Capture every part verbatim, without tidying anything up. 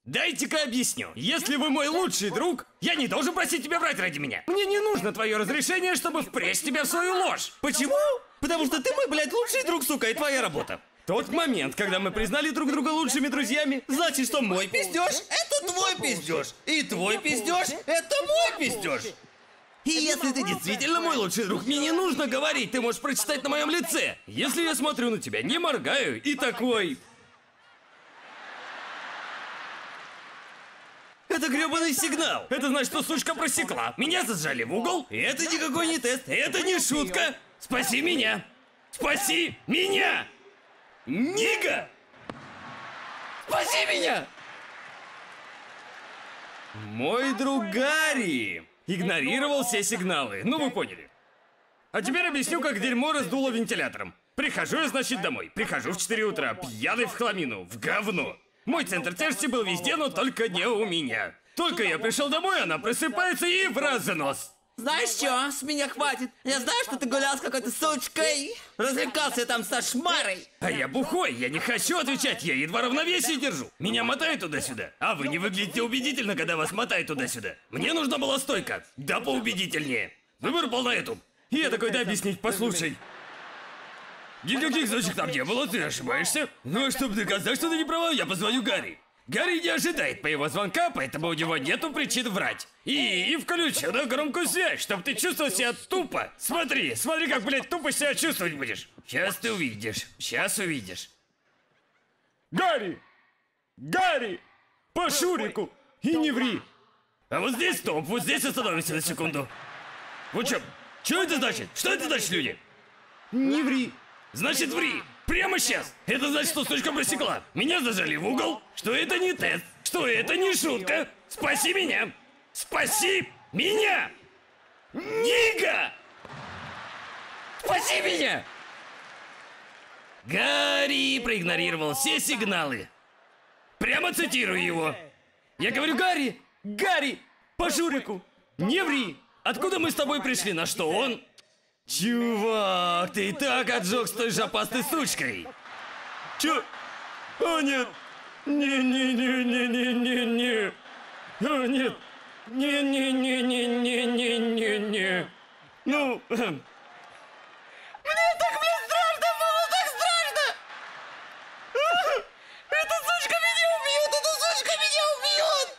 Дайте-ка объясню. Если вы мой лучший друг, я не должен просить тебя врать ради меня. Мне не нужно твое разрешение, чтобы впрячь тебя в свою ложь. Почему? Потому что ты мой, блядь, лучший друг, сука, и твоя работа. Тот момент, когда мы признали друг друга лучшими друзьями, значит, что мой пиздеж — это твой пиздеж. И твой пиздеж — это мой пиздеж. И если ты действительно мой лучший друг, мне не нужно говорить, ты можешь прочитать на моем лице. Если я смотрю на тебя, не моргаю и такой... Это грёбаный сигнал. Это значит, что сучка просекла. Меня зажали в угол. И это никакой не тест. Это не шутка. Спаси меня. Спаси меня. Нига. Спаси меня. Мой друг Гарри игнорировал все сигналы. Ну, вы поняли. А теперь объясню, как дерьмо раздуло вентилятором. Прихожу я, значит, домой. Прихожу в четыре утра, пьяный в хламину, в говно. Мой центр тяжести был везде, но только не у меня. Только я пришел домой, она просыпается и в разнос. Знаешь что, с меня хватит. Я знаю, что ты гулял с какой-то сучкой. Развлекался там со шмарой. А я бухой, я не хочу отвечать, я едва равновесие держу. Меня мотает туда-сюда. А вы не выглядите убедительно, когда вас мотает туда-сюда. Мне нужна была стойка. Да поубедительнее. Выбор был на эту. И я такой, да объяснить, послушай. Никаких зочек там не было, ты ошибаешься. Но чтобы доказать, что ты не права, я позвоню Гарри. Гарри не ожидает моего звонка, поэтому у него нету причин врать. И, и включу на громкую связь, чтобы ты чувствовал себя тупо. Смотри, смотри, как, блядь, тупо себя чувствовать будешь. Сейчас ты увидишь, сейчас увидишь. Гарри! Гарри! По Шурику! И не ври! А вот здесь стоп, вот здесь остановимся на секунду. Вот что, что это значит? Что это значит, люди? Не ври. Значит, ври! Прямо сейчас! Это значит, что сучка просекла. Меня зажали в угол, что это не тест, что это не шутка. Спаси меня! Спаси меня! Нига! Спаси меня! Гарри проигнорировал все сигналы. Прямо цитирую его. Я говорю, Гарри! Гарри! По Шурику! Не ври! Откуда мы с тобой пришли? На что он? Чувак, ты и так отжег с той же опасной сучкой. Чё? О, нет. Не-не-не-не-не-не-не. О, нет. Не-не-не-не-не-не-не-не. Ну... Эм. Мне так, блин, страшно было, так страшно! Эта сучка меня убьет, эта сучка меня убьет!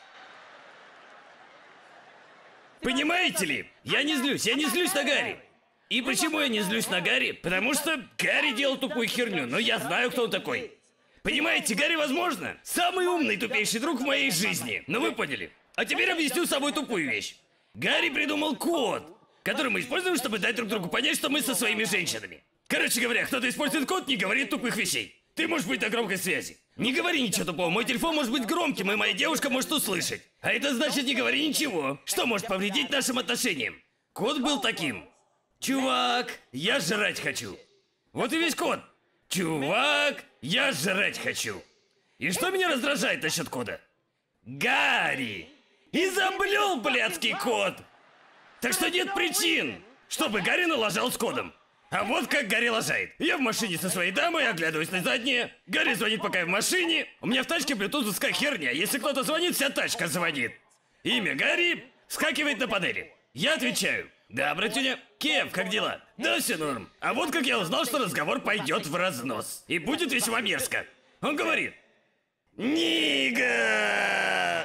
Понимаете ли? Я не злюсь, я не злюсь на Гарри. И почему я не злюсь на Гарри? Потому что Гарри делал тупую херню, но я знаю, кто он такой. Понимаете, Гарри, возможно, самый умный тупейший друг в моей жизни. Но вы поняли. А теперь объясню самую тупую вещь. Гарри придумал код, который мы используем, чтобы дать друг другу понять, что мы со своими женщинами. Короче говоря, кто-то использует код, не говорит тупых вещей. Ты можешь быть на громкой связи. Не говори ничего тупого, мой телефон может быть громким, и моя девушка может услышать. А это значит, не говори ничего, что может повредить нашим отношениям. Код был таким. Чувак, я жрать хочу. Вот и весь код. Чувак, я жрать хочу. И что меня раздражает насчет кода? Гарри! Изоблюл блядский код! Так что нет причин, чтобы Гарри налажал с кодом. А вот как Гарри лажает. Я в машине со своей дамой, оглядываюсь на заднее. Гарри звонит, пока я в машине. У меня в тачке блютузовская херня. Если кто-то звонит, вся тачка звонит. Имя Гарри вскакивает на панели. Я отвечаю. Да, братюня. Кев, как дела? Да, все норм. А вот как я узнал, что разговор пойдет в разнос. И будет весьма мерзко. Он говорит. Нига!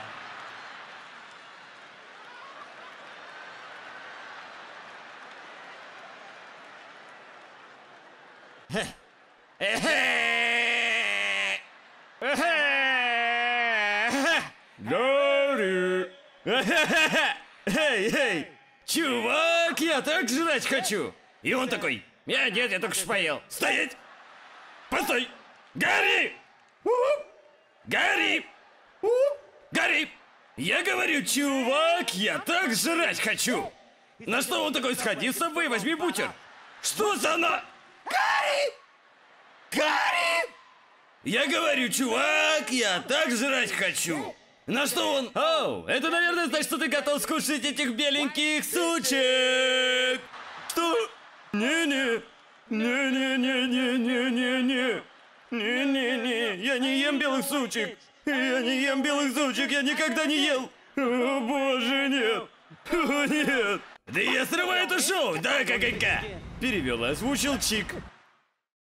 Гарри! Эй, эй! Чувак, я так жрать хочу! И он такой, я нет, я только что поел. Стоять! Постой! Гарри! Гарри! Гарри! Я говорю, чувак, я так жрать хочу! На что он такой, сходи с собой, возьми бутер. Что за на... Гарри! Гарри! Я говорю, чувак, я так жрать хочу! На что он... Оу, это, наверное, значит, что ты готов скушать этих беленьких сучек! Что? Не-не, не-не-не-не-не-не-не, не-не-не, я не ем белых сучек! Я не ем белых сучек, я никогда не ел. О, боже, нет. О, нет. Да я срываю это шоу, да, каканька. Перевел и озвучил Чик.